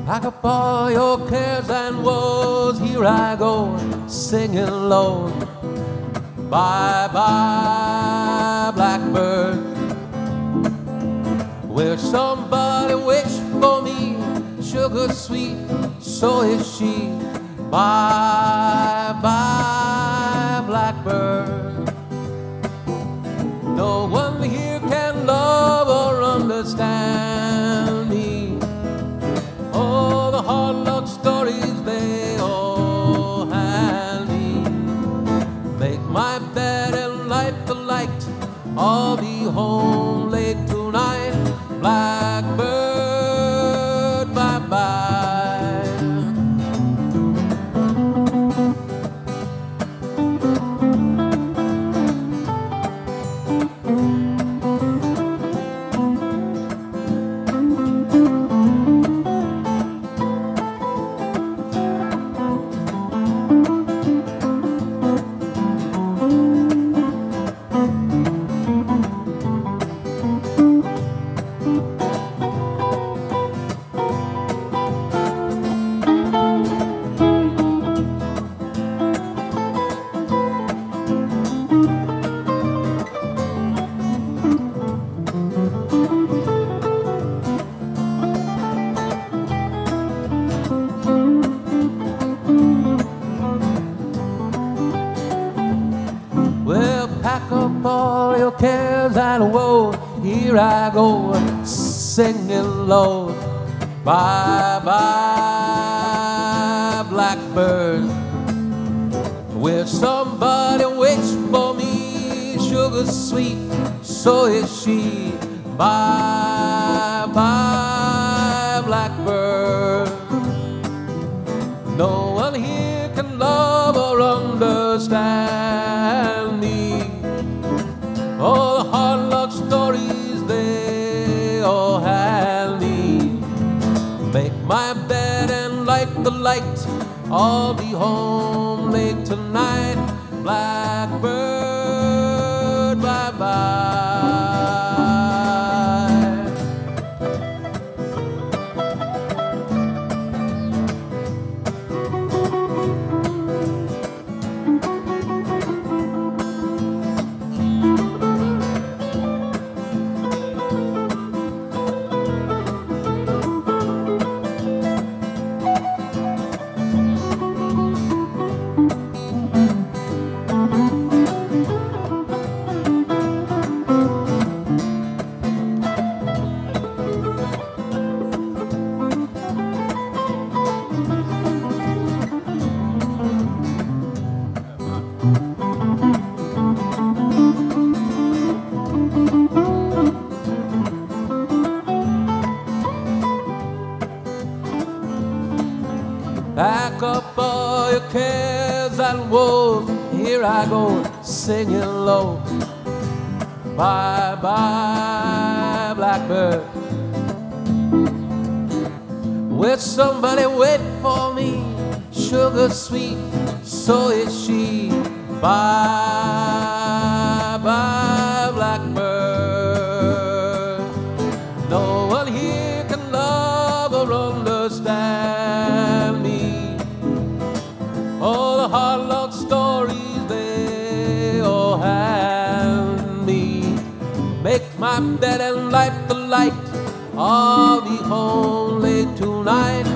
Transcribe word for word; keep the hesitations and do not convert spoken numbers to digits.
Pack up all your cares and woes. Here I go, singing low. Bye bye, blackbird. Will somebody wish for me? Sugar sweet, so is she. Bye bye, blackbird. No one here can love or understand me. All the hard luck stories they all hand me. Make my bed and light the light. I'll be home late tonight. Blackbird, bye bye. Pack up all your cares and woe. Here I go, singing low. Bye bye, blackbird. Will somebody wish for me? Sugar sweet, so is she. Bye bye, blackbird. No one here can love or understand me. All the hard luck stories they all hand me. Make my bed and light the light. I'll be home late tonight. Blackbird, bye bye. Pack up all your cares and woes. Here I go, singing low. Bye bye, blackbird. Will somebody wait for me? Sugar sweet, so is she. Bye bye, blackbird. No one here can love or understand me. All the hard luck stories they all hand me. Make my bed and light the light. I'll be home late tonight.